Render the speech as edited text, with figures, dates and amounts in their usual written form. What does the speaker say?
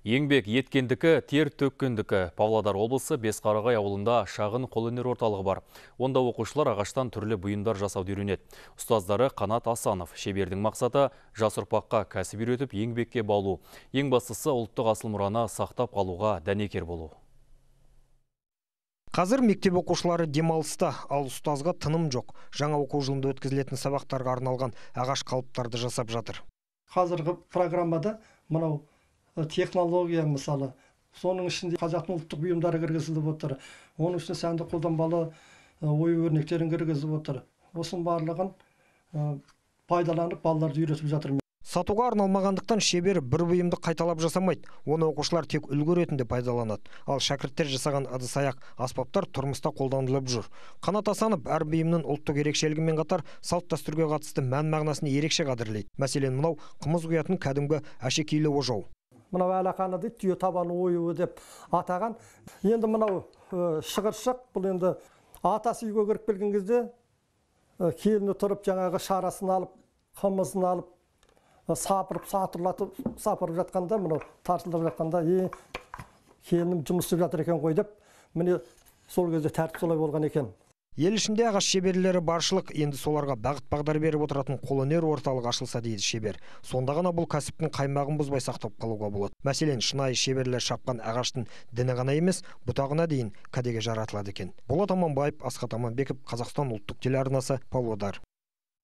Еңбек еткендікі, тер төккендікі. Павлодар облысы Бесқарағай ауылында шағын қолөнер орталығы бар. Онда оқушылар ағаштан түрлі бұйымдар жасауды үйренеді. Ұстаздары Қанат Асанов. Шебердің мақсаты жас ұрпаққа кәсіп үйретіп, еңбекке баулу. Ең бастысы ұлттық асыл мұраны сақтап қалуға дәнекер болу. Қазір мектеп оқушылары демалыста, ал ұстазға тыным жоқ. Жаңа оқу жылында өткізілетін сабақтарға арналған ағаш қалыптарды жасап жатыр. Қазіргі программада мынау технология мысалы, соның ішінде қазақтың ұлттық бұйымдары кіргізіліп отыр. Оның ішінде сәнді қолданбалы ою өрнектерін кіргізіп отыр. Осының барлығын пайдаланып балаларды үйретіп жатыр. Сатуға арналмағандықтан шебер бір бұйымды қайталап жасамайды. Оны оқушылар тек үлгі ретінде пайдаланады. Ал шәкірттер жасаған ыдыс-аяқ аспаптар тұрмыста қолданылып жүр. Қанат Асанов әр бұйымның ұлттық ерекшелігімен қатар салт-дәстүрге қатысты мән-мағынасын ерекше қадірлейді. Мәселен, мынау қымыз құятын кәдімгі әшекейлі ожау. Мынау әлақаны дейді, түйе табаны оюы деп атаған. Енді мынау шығыршық, бұл енді атасы үйге кіріп келген кезде келіні тұрып жаңағы шарасын алып, қымызын алып, сапырып, сапырып жатқанда, мынау тартылып жатқанда, келінім жұмыс істеп жатыр екен ғой деп, міне сол кезде тәртіп солай болған екен. Ел ішінде ағаш шеберлері баршылық, енді соларға бағыт-бағдар беріп отыратын қолөнер орталығы ашылса дейді шебер. Сонда ғана бұл кәсіптің қаймағын бұзбай сақтап қалуға болады. Мәселен, шынайы шеберлер шапқан ағаштың діні ғана емес, бұтағына дейін кәдеге жаратылады екен. Болат Аманбаев, Асхат Аманбеков, Қазақстан ұлттық телеарнасы, Павлодар.